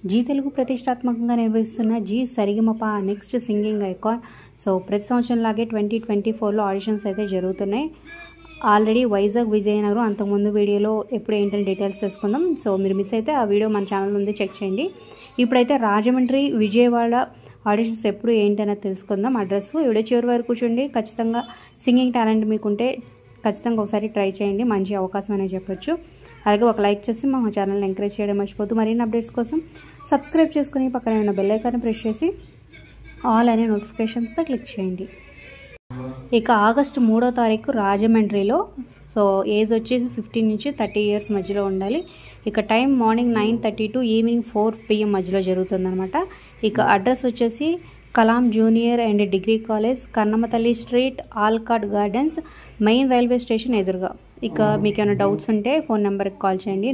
G Telugu ప్రతిష్టాత్మకంగా నిర్వహిస్తున్న Zee Sarigamapa next singing icon. So ప్రతి సంవత్సరం లాగే 2024లో ఆడిషన్స్ అయితే జరుగుతున్నాయి. ఆల్రెడీ వైజాగ్, విజయనగరం అంతకుముందు వీడియోలో ఎప్పుడు ఏంటని డీటెయిల్స్ తెలుసుకుందాం. సో మీరు మిస్ అయితే ఆ వీడియో మన ఛానల్ ఉంది, చెక్ చేయండి. ఇప్పుడైతే రాజమండ్రి, విజయవాడ ఆడిషన్స్ ఎప్పుడు ఏంటనేది తెలుసుకుందాం. అడ్రస్ వీడియో చివరి వరకు చూడండి. ఖచ్చితంగా సింగింగ్ టాలెంట్ మీకుంటే ఖచ్చితంగా ఒకసారి ట్రై చేయండి, మంచి అవకాశం అనేది చెప్పొచ్చు. అలాగే ఒక లైక్ చేసి మా ఛానల్ని ఎంకరేజ్ చేయడం మర్చిపోతూ మరిన్ని అప్డేట్స్ కోసం సబ్స్క్రైబ్ చేసుకుని పక్కనే ఉన్న బెల్ ఐకాన్ ప్రెస్ చేసి ఆల్ అనే నోటిఫికేషన్స్పై క్లిక్ చేయండి. ఇక ఆగస్టు 3వ తారీఖు రాజమండ్రిలో, సో ఏజ్ వచ్చేసి 15 నుంచి 30 ఇయర్స్ మధ్యలో ఉండాలి. ఇక time morning 9:30 to evening 4 PM మధ్యలో జరుగుతుందన్నమాట. ఇక అడ్రస్ వచ్చేసి Kalam junior and degree college, Kannamathalli street, Alcot gardens, main railway station ఎదురుగా. ఇక మీకు ఏమైనా డౌట్స్ ఉంటే ఫోన్ నెంబర్కి కాల్ చేయండి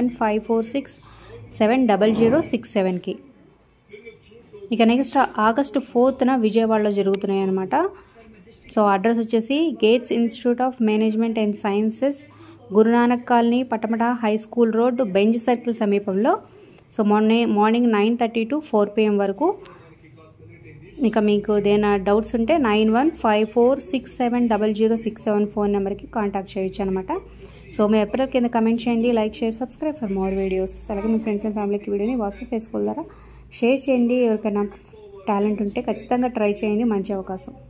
9154670067కి. ఇక నెక్స్ట్ ఆగస్టు 4న విజయవాడలో జరుగుతున్నాయి అన్నమాట. సో అడ్రస్ వచ్చేసి Gates institute of management and sciences, Guru Nanak colony, Patamata high school road, Benz circle సమీపంలో. సో మార్నింగ్ 9:30 టు 4 PM వరకు. ఇక మీకు ఏదైనా డౌట్స్ ఉంటే 9154670067 ఫోన్ నెంబర్కి కాంటాక్ట్ చేయొచ్చు అనమాట. సో మీ ఎప్పటికీ కింద కమెంట్ చేయండి, like, share, subscribe for more videos. అలాగే మీ ఫ్రెండ్స్ అండ్ ఫ్యామిలీకి వీడియోని వాట్సాప్ ఫేస్బుక్ ద్వారా షేర్ చేయండి. ఎవరికైనా టాలెంట్ ఉంటే ఖచ్చితంగా ట్రై చేయండి, మంచి అవకాశం.